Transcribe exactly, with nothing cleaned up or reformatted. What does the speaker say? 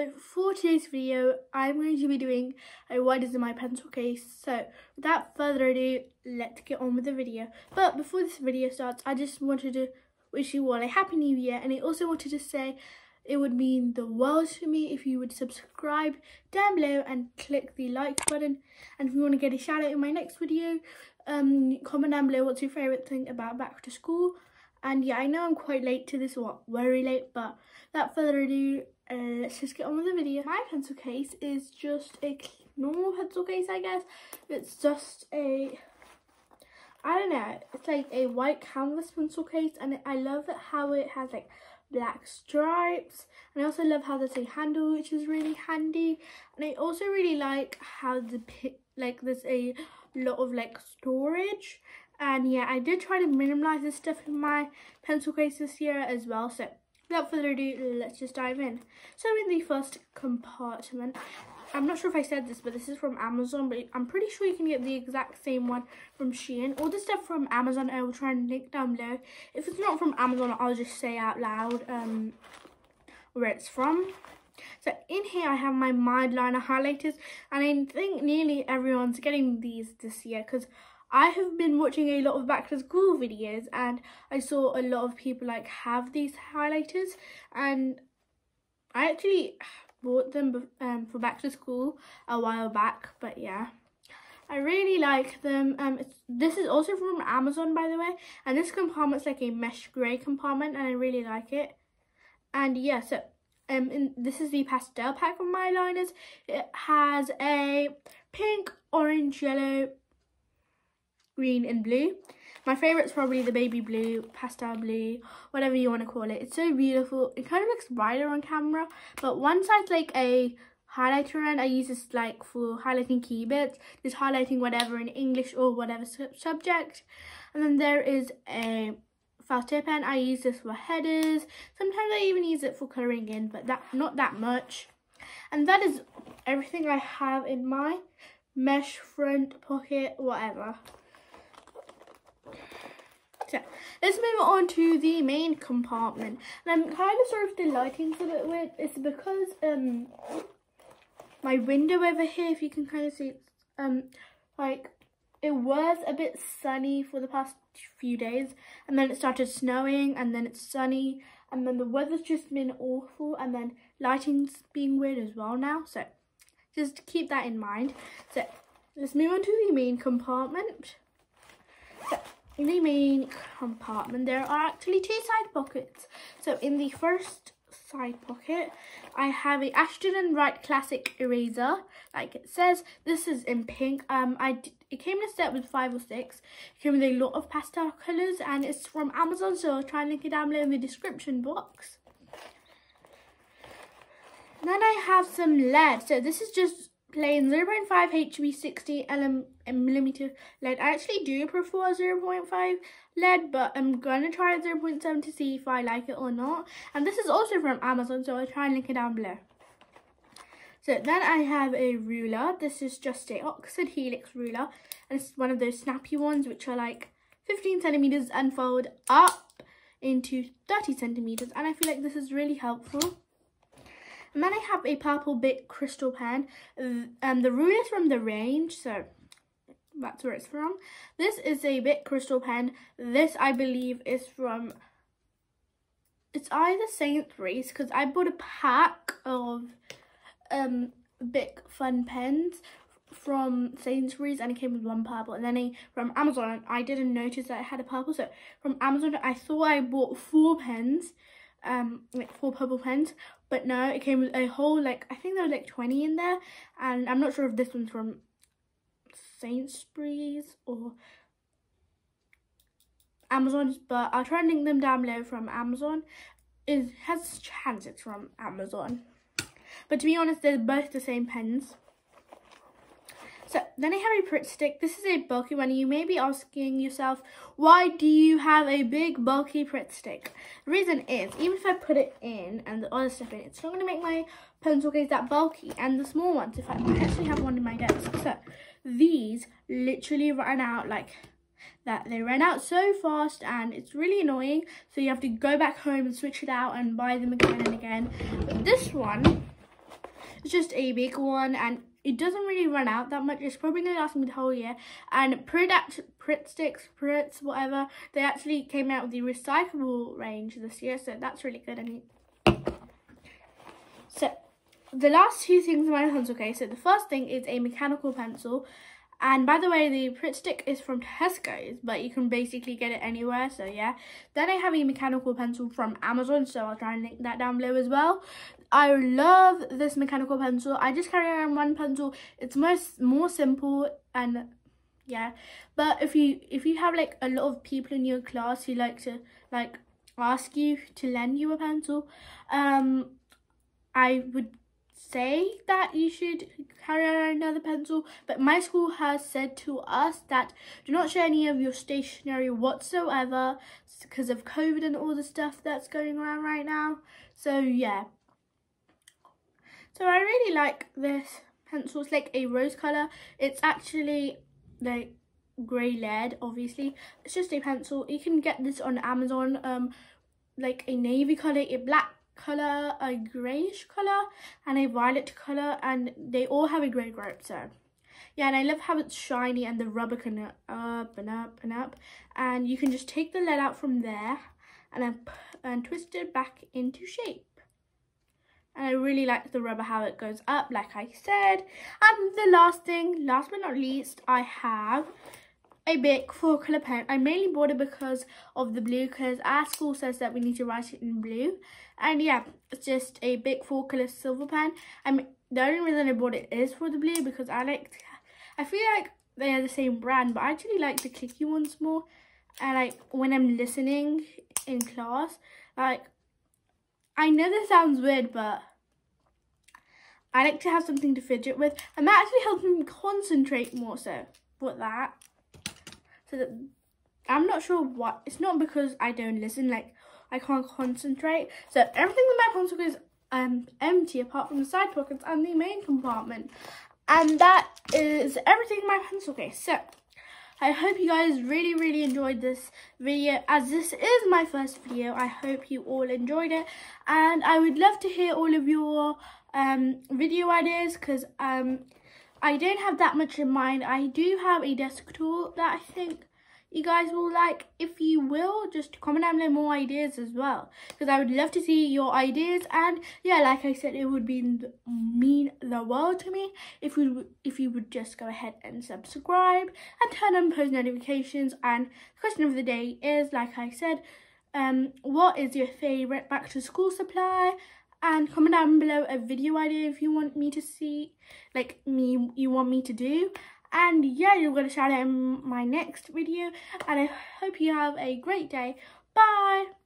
So for today's video, I'm going to be doing a what is in my pencil case. So without further ado, let's get on with the video. But before this video starts, I just wanted to wish you all a happy new year, and I also wanted to say it would mean the world to me if you would subscribe down below and click the like button. And if you want to get a shout out in my next video, um, comment down below what's your favourite thing about back to school. And yeah, I know I'm quite late to this, what, very late, but without further ado, uh, let's just get on with the video. My pencil case is just a normal pencil case, I guess. It's just a, I don't know, it's like a white canvas pencil case, and I love it how it has like black stripes, and I also love how there's a handle, which is really handy. And I also really like how the like there's a lot of like storage. And yeah, I did try to minimize this stuff in my pencil case this year as well. So without further ado, let's just dive in. So in the first compartment, I'm not sure if I said this, but this is from Amazon, but I'm pretty sure you can get the exact same one from Shein. All the stuff from Amazon I will try and link down below. If it's not from Amazon, I'll just say out loud um, where it's from. So in here I have my Mildliner highlighters, and I think nearly everyone's getting these this year because I have been watching a lot of back to school videos, and I saw a lot of people like have these highlighters, and I actually bought them um, for back to school a while back. But yeah, I really like them. Um, it's, this is also from Amazon, by the way, and this compartment's like a mesh grey compartment, and I really like it. And yeah, so um, in, this is the pastel pack of my liners. It has a pink, orange, yellow, green and blue. My favourite is probably the baby blue, pastel blue, whatever you want to call it. It's so beautiful. It kind of looks brighter on camera, but one side's like a highlighter, and I use this like for highlighting key bits, just highlighting whatever in English or whatever su subject. And then there is a Faster pen. I use this for headers. Sometimes I even use it for colouring in, but that not that much. And that is everything I have in my mesh front pocket, whatever. So let's move on to the main compartment. And I'm kind of sorry if the lighting's a bit weird. It's because um my window over here, if you can kind of see, it's, um like it was a bit sunny for the past few days, and then it started snowing, and then it's sunny, and then the weather's just been awful, and then lighting's being weird as well now. So just keep that in mind. So let's move on to the main compartment. So in the main compartment, there are actually two side pockets. So in the first side pocket, I have a Ashton and Wright classic eraser, like it says. This is in pink. Um, I it came in a set with five or six. It came with a lot of pastel colours, and it's from Amazon. So I'll try and link it down below in the description box. Then I have some lead. So this is just plain zero point five H B sixty millimeter lead. I actually do prefer zero point five lead, but I'm gonna try zero point seven to see if I like it or not. And this is also from Amazon, so I'll try and link it down below. So then I have a ruler. This is just a Oxford Helix ruler, and it's one of those snappy ones which are like fifteen centimeters and fold up into thirty centimeters, and I feel like this is really helpful. And then I have a purple Bic crystal pen. Um, the ruler is from the range, so that's where it's from. This is a Bic crystal pen. This, I believe, is from, it's either Sainsbury's, because I bought a pack of um, Bic fun pens from Sainsbury's, and it came with one purple. And then a, from Amazon, I didn't notice that it had a purple, so from Amazon, I thought I bought four pens. Um, like four purple pens, but no, it came with a whole, like, I think there was like twenty in there, and I'm not sure if this one's from Sainsbury's or Amazon, but I'll try and link them down below from Amazon. It has a chance it's from Amazon, but to be honest, they're both the same pens. So then I have a Pritt stick. This is a bulky one. You may be asking yourself, why do you have a big bulky Pritt stick? The reason is, even if I put it in and the other stuff in, it's not going to make my pencil case that bulky. And the small ones, in fact, I actually have one in my desk. So these literally ran out like that. They ran out so fast, and it's really annoying. So you have to go back home and switch it out and buy them again and again. But this one It's just a big one, and it doesn't really run out that much. It's probably going to last me the whole year. And Pritt, Pritt Sticks, Pritts, whatever, they actually came out with the recyclable range this year, so that's really good. I mean, so the last two things in my pencil case. So the first thing is a mechanical pencil. And by the way, the Pritt Stick is from Tesco's, but you can basically get it anywhere, so yeah. Then I have a mechanical pencil from Amazon, so I'll try and link that down below as well. I love this mechanical pencil. I just carry around one pencil. It's most more simple, and yeah. But if you if you have like a lot of people in your class who like to like ask you to lend you a pencil, um, I would say that you should carry around another pencil, but my school has said to us that do not share any of your stationery whatsoever because of COVID and all the stuff that's going around right now. So yeah, so I really like this pencil. It's like a rose color. It's actually like grey lead, obviously. It's just a pencil. You can get this on Amazon, um like a navy color, a black color, a greyish color, and a violet color, and they all have a grey grip. So yeah, and I love how it's shiny and the rubber can up and up and up, and you can just take the lead out from there and then and twist it back into shape. And I really like the rubber, how it goes up, like I said. And the last thing, last but not least, I have a Bic four colour pen. I mainly bought it because of the blue, because our school says that we need to write it in blue. And yeah, it's just a Bic four colour silver pen. I mean, the only reason I bought it is for the blue, because I like, I feel like they are the same brand, but I actually like the clicky ones more. And like when I'm listening in class, like, I know this sounds weird, but I like to have something to fidget with, and that actually helps me concentrate more. So with that, so that I'm not sure what, it's not because I don't listen, like I can't concentrate. So everything in my pencil is um empty apart from the side pockets and the main compartment, and that is everything in my pencil case. So I hope you guys really really enjoyed this video, as this is my first video. I hope you all enjoyed it, and I would love to hear all of your um video ideas, because um I don't have that much in mind. I do have a desk tool that I think you guys will like. If you will, just comment down below more ideas as well, because I would love to see your ideas. And yeah, like I said, it would be mean the world to me if you if you would just go ahead and subscribe and turn on post notifications. And the question of the day is, like I said, um what is your favorite back to school supply? And comment down below a video idea if you want me to see, like me you want me to do. And yeah, you're going to shout out in my next video. And I hope you have a great day. Bye.